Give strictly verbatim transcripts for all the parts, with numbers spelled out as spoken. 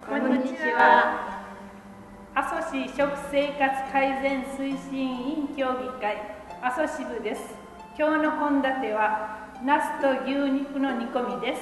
こんにちは。阿蘇市食生活改善推進委員協議会阿蘇支部です。今日の献立はナスと牛肉の煮込みです。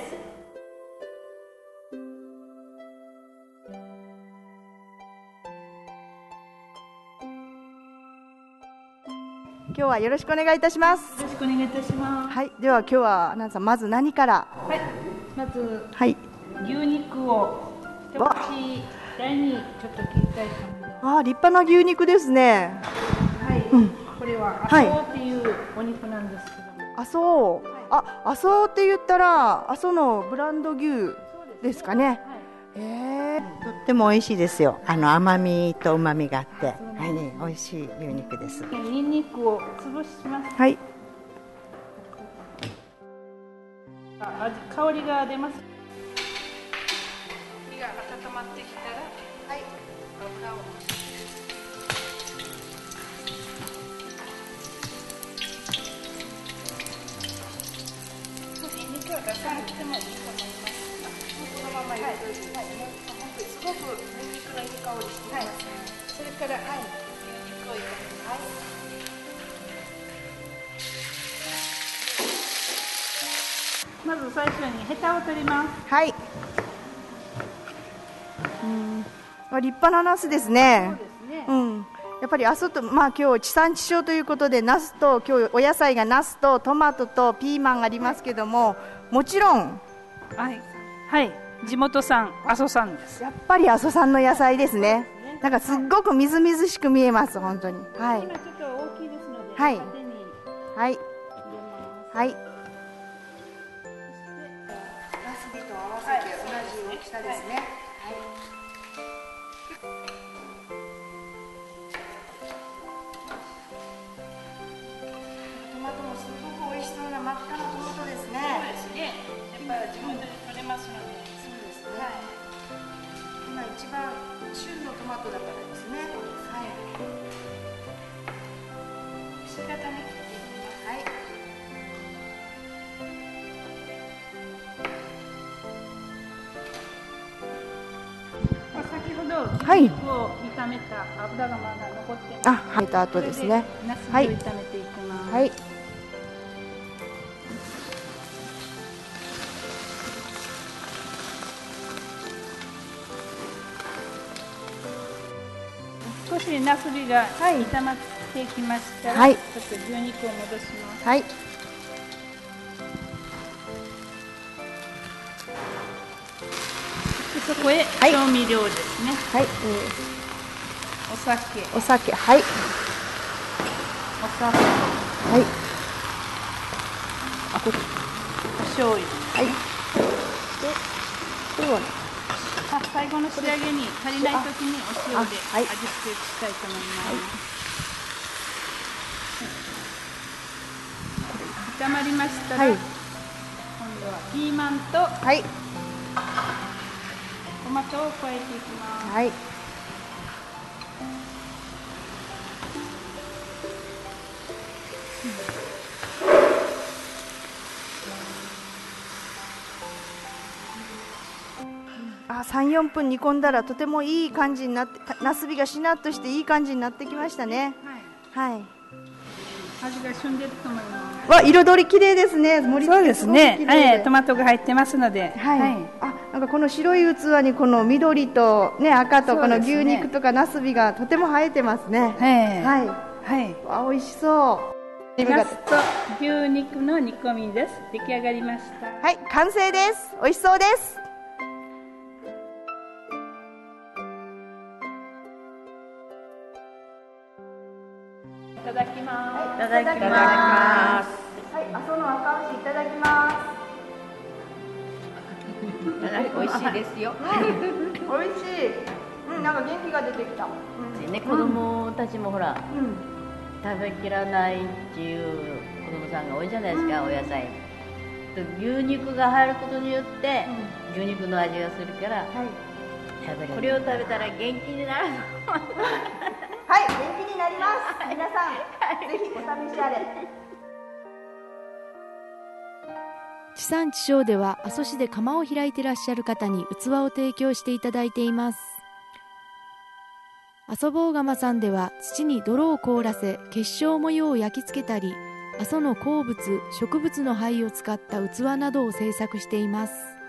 今日はよろしくお願いいたします。 よろしくお願いいたします。 はい、では今日はアナウンサーまず何から。 はい、まず、 はい、 牛肉を一口大にちょっと切りたいと思います。 ああ、立派な牛肉ですね。 はい、うん、これは阿蘇っていうお肉なんですけども、 阿蘇、はい、あ、阿蘇って言ったら阿蘇のブランド牛ですかね。はい、えー、 とっても美味しいですよ。あの甘みと旨みがあって、はい、ね、美味しい牛肉です。 ニンニクを潰します。 はい。 あ、香りが出ます。火が温まってきたら、はい、油を。ニンニクは出さなくてもいいと思います。このまま入れておいて、はい、もう本当にすごくニンニクのいい香りしています。はい、それから、はい、牛肉を炒めます。まず最初にヘタを取ります。 はい。うん、あ、立派なナスですね。 そうですね。 うん。やっぱり阿蘇と、まあ今日地産地消ということでナスと、今日お野菜がナスとトマトとピーマンありますけども、もちろん、 はい、はい、地元産、阿蘇産です。 やっぱり阿蘇産の野菜ですね。なんかすっごくみずみずしく見えます、本当に。はい。 今ちょっと大きいですので、 はい、 縦にはい、 入れます。 はい。 ナスビと合わせて同じ大きさですね。はい。トマトもすごく美味しそうな真っ赤なトマトですね。 そうですね。やっぱり地元で取れますので。 そうですね。はい、今一番旬のトマトだからですね。はい。 石型に切っていきます。 はい。 先ほど牛肉を炒めた油がまだ残ってます。 あ、はい、た後ですね。 ナスビを炒めていきます。 はい。 少しナスビが炒まってきましたら、 はい、 ちょっと牛肉を戻します。 はい。 そこへ調味料ですね。 はい。 お酒。 お酒、はい。 お砂糖。 はい。あ、これ。 お醤油。 はい。で、これはね。 あ、最後の仕上げに足りないときにお塩で味付けしたいと思います。炒まりましたら、はい、今度はピーマンと、 はい、 トマトを加えていきます。 はい。あ、さん、よんぷん煮込んだらとてもいい感じになって、ナスビがしなっとしていい感じになってきましたね。はい。はい。 味が旬でると思います。 わ、彩り綺麗ですね。盛り付けそうですね。はい、トマトが入ってますので。 はい。はい、あ、なんかこの白い器にこの緑とね、赤とこの牛肉とかナスビがとても映えてますね。はい。はい。わ、美味しそう。 ナスと牛肉の煮込みです。出来上がりました。 はい、完成です。美味しそうです。 いただきます。 いただきます。 はい、阿蘇の赤牛いただきます。 美味しいですよ。 美味しい。うん、なんか元気が出てきた。 ね、子供たちもほら、食べきらないっていう子供さんが多いじゃないですか、お野菜。牛肉が入ることによって、牛肉の味がするから、食べる。これを食べたら元気になる。 はい、元気になります。皆さん、ぜひお試しあれ。 地地産地消では阿蘇市で窯を開いていらっしゃる方に器を提供していただいています。阿蘇坊窯さんでは土に泥を凍らせ結晶模様を焼き付けたり、阿蘇の鉱物、植物の灰を使った器などを製作しています。